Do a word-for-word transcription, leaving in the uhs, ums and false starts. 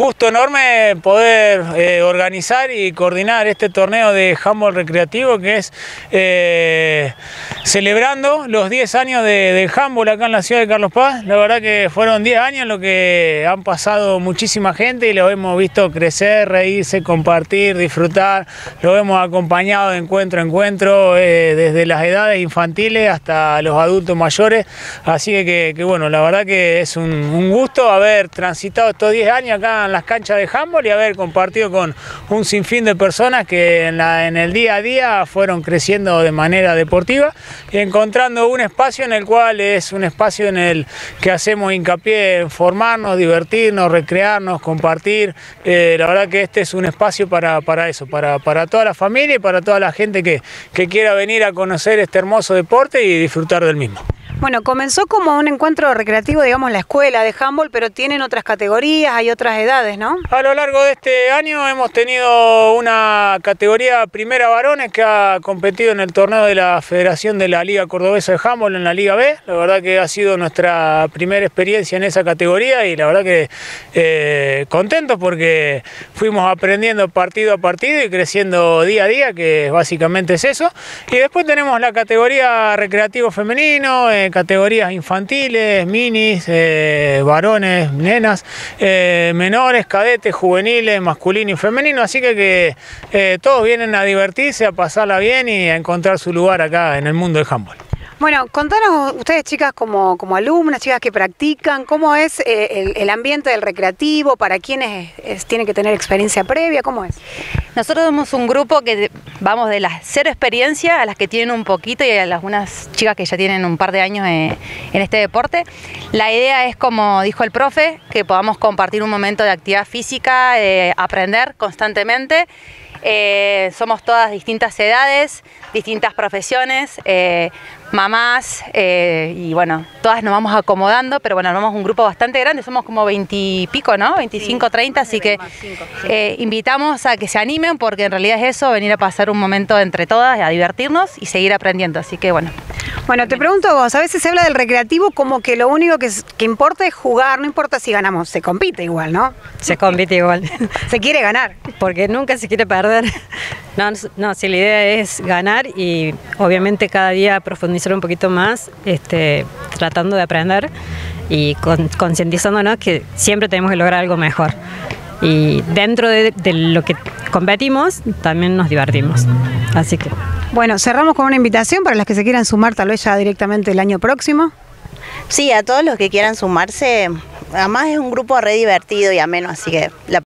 gusto enorme poder eh, organizar y coordinar este torneo de handball recreativo que es eh, celebrando los diez años de, del handball acá en la ciudad de Carlos Paz. La verdad que fueron diez años lo que han pasado muchísima gente y lo hemos visto crecer, reírse, compartir, disfrutar. Lo hemos acompañado de encuentro a encuentro, eh, desde las edades infantiles hasta los adultos mayores. Así que, que, que bueno, la verdad que es un, un gusto haber transitado estos diez años acá en las canchas de handball y haber compartido con un sinfín de personas que en, la, en el día a día fueron creciendo de manera deportiva y encontrando un espacio en el cual es un espacio en el que hacemos hincapié en formarnos, divertirnos, recrearnos, compartir. Eh, la verdad que este es un espacio para, para eso, para, para toda la familia y para toda la gente que, que quiera venir a conocer este hermoso deporte y disfrutar del mismo. Bueno, comenzó como un encuentro recreativo, digamos, la escuela de handball, pero tienen otras categorías, hay otras edades, ¿no? A lo largo de este año hemos tenido una categoría primera varones que ha competido en el torneo de la Federación de la Liga Cordobesa de Handball en la Liga B. La verdad que ha sido nuestra primera experiencia en esa categoría y la verdad que eh, contentos porque fuimos aprendiendo partido a partido y creciendo día a día, que básicamente es eso. Y después tenemos la categoría recreativo femenino, eh, categorías infantiles, minis, eh, varones, nenas, eh, menores, cadetes, juveniles, masculino y femenino, así que, que eh, todos vienen a divertirse, a pasarla bien y a encontrar su lugar acá en el mundo del handball. Bueno, contanos ustedes, chicas, como, como alumnas, chicas que practican, ¿cómo es eh, el, el ambiente del recreativo? ¿Para quienes es, tienen que tener experiencia previa? ¿Cómo es? Nosotros somos un grupo que vamos de las cero experiencia a las que tienen un poquito y a algunas chicas que ya tienen un par de años en, en este deporte. La idea es, como dijo el profe, que podamos compartir un momento de actividad física, eh, aprender constantemente. Eh, somos todas distintas edades, distintas profesiones, eh, mamás, eh, y bueno, todas nos vamos acomodando, pero bueno, somos un grupo bastante grande, somos como veintipico, ¿no? veinticinco, treinta, así que eh, invitamos a que se animen porque en realidad es eso, venir a pasar un momento entre todas, a divertirnos y seguir aprendiendo, así que bueno. Bueno, te pregunto vos, a veces se habla del recreativo como que lo único que, que importa es jugar, no importa si ganamos, se compite igual, ¿no? Se compite igual. Se quiere ganar. Porque nunca se quiere perder. No, no, si la idea es ganar y obviamente cada día profundizar un poquito más, este, tratando de aprender y con, concientizándonos que siempre tenemos que lograr algo mejor. Y dentro de, de lo que competimos, también nos divertimos. Así que... Bueno, cerramos con una invitación para las que se quieran sumar tal vez ya directamente el año próximo. Sí, a todos los que quieran sumarse, además es un grupo re divertido y ameno, así que la